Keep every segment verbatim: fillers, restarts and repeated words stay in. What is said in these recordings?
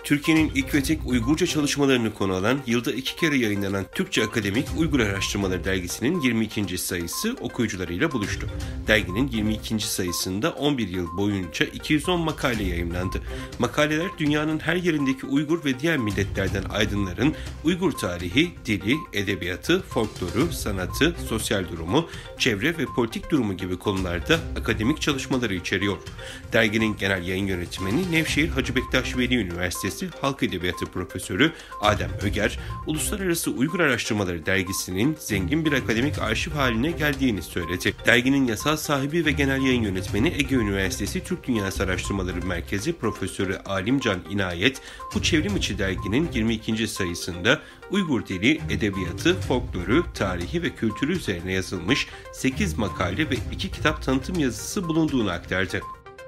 Türkiye'nin ilk ve tek Uygurca çalışmalarını konu alan, yılda iki kere yayınlanan Türkçe Akademik Uygur Araştırmaları dergisinin yirmi ikinci sayısı okuyucularıyla buluştu. Derginin yirmi ikinci sayısında on bir yıl boyunca iki yüz on makale yayımlandı. Makaleler dünyanın her yerindeki Uygur ve diğer milletlerden aydınların Uygur tarihi, dili, edebiyatı, folkloru, sanatı, sosyal durumu, çevre ve politik durumu gibi konularda akademik çalışmaları içeriyor. Derginin genel yayın yönetmeni Nevşehir Hacı Bektaş Veli Üniversitesi Halk Edebiyatı Profesörü Adem Öger, Uluslararası Uygur Araştırmaları dergisinin zengin bir akademik arşiv haline geldiğini söyledi. Derginin yasal sahibi ve genel yayın yönetmeni Ege Üniversitesi Türk Dünyası Araştırmaları Merkezi Profesörü Alimcan İnayet, bu çevrim içi derginin yirmi ikinci sayısında Uygur dili, edebiyatı, folkloru, tarihi ve kültürü üzerine yazılmış sekiz makale ve iki kitap tanıtım yazısı bulunduğunu aktardı.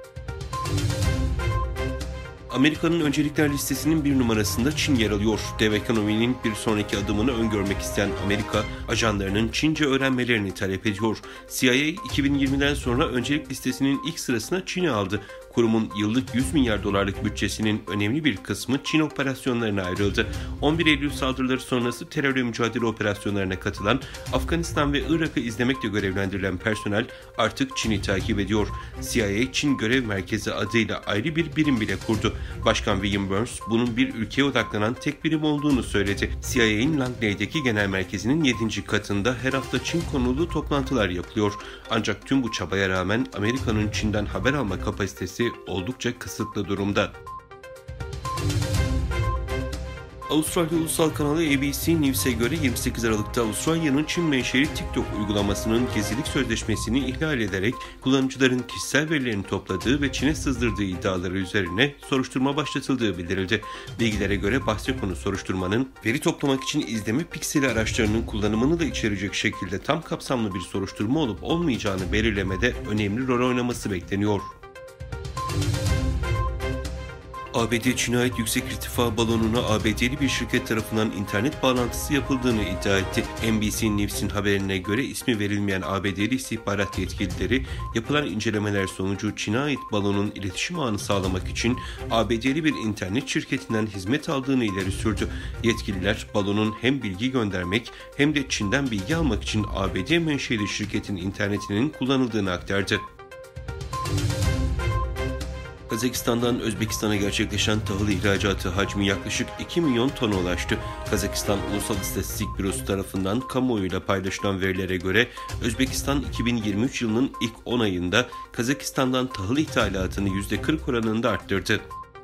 Amerika'nın öncelikler listesinin bir numarasında Çin yer alıyor. Dev ekonominin bir sonraki adımını öngörmek isteyen Amerika, ajanlarının Çince öğrenmelerini talep ediyor. C I A iki bin yirmiden sonra öncelik listesinin ilk sırasına Çin'i aldı. Kurumun yıllık yüz milyar dolarlık bütçesinin önemli bir kısmı Çin operasyonlarına ayrıldı. on bir Eylül saldırıları sonrası terörle mücadele operasyonlarına katılan, Afganistan ve Irak'ı izlemekle görevlendirilen personel artık Çin'i takip ediyor. C I A Çin Görev Merkezi adıyla ayrı bir birim bile kurdu. Başkan William Burns bunun bir ülkeye odaklanan tek birim olduğunu söyledi. C I A'nin Langley'deki genel merkezinin yedinci katında her hafta Çin konulu toplantılar yapılıyor. Ancak tüm bu çabaya rağmen Amerika'nın Çin'den haber alma kapasitesi oldukça kısıtlı durumda. Avustralya Ulusal Kanalı A B C News'e göre yirmi sekiz Aralık'ta Avustralya'nın Çin menşeli TikTok uygulamasının gizlilik sözleşmesini ihlal ederek kullanıcıların kişisel verilerini topladığı ve Çin'e sızdırdığı iddiaları üzerine soruşturma başlatıldığı bildirildi. Bilgilere göre bahse konu soruşturmanın veri toplamak için izleme pikseli araçlarının kullanımını da içerecek şekilde tam kapsamlı bir soruşturma olup olmayacağını belirlemede önemli rol oynaması bekleniyor. A B D Çin'e ait yüksek irtifa balonuna A B D'li bir şirket tarafından internet bağlantısı yapıldığını iddia etti. N B C News'in haberine göre ismi verilmeyen A B D'li istihbarat yetkilileri yapılan incelemeler sonucu Çin'e ait balonun iletişim ağını sağlamak için A B D'li bir internet şirketinden hizmet aldığını ileri sürdü. Yetkililer balonun hem bilgi göndermek hem de Çin'den bilgi almak için A B D menşeli şirketin internetinin kullanıldığını aktardı. Kazakistan'dan Özbekistan'a gerçekleşen tahıl ihracatı hacmi yaklaşık iki milyon tona ulaştı. Kazakistan Ulusal İstatistik Bürosu tarafından kamuoyuyla paylaşılan verilere göre Özbekistan iki bin yirmi üç yılının ilk on ayında Kazakistan'dan tahıl ithalatını yüzde kırk oranında arttırdı.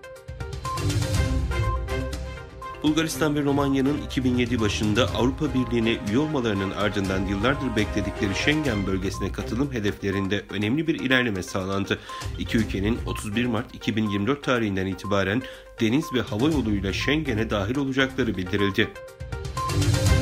Bulgaristan ve Romanya'nın iki bin yedi başında Avrupa Birliği'ne üye olmalarının ardından yıllardır bekledikleri Schengen bölgesine katılım hedeflerinde önemli bir ilerleme sağlandı. İki ülkenin otuz bir Mart iki bin yirmi dört tarihinden itibaren deniz ve hava yoluyla Schengen'e dahil olacakları bildirildi.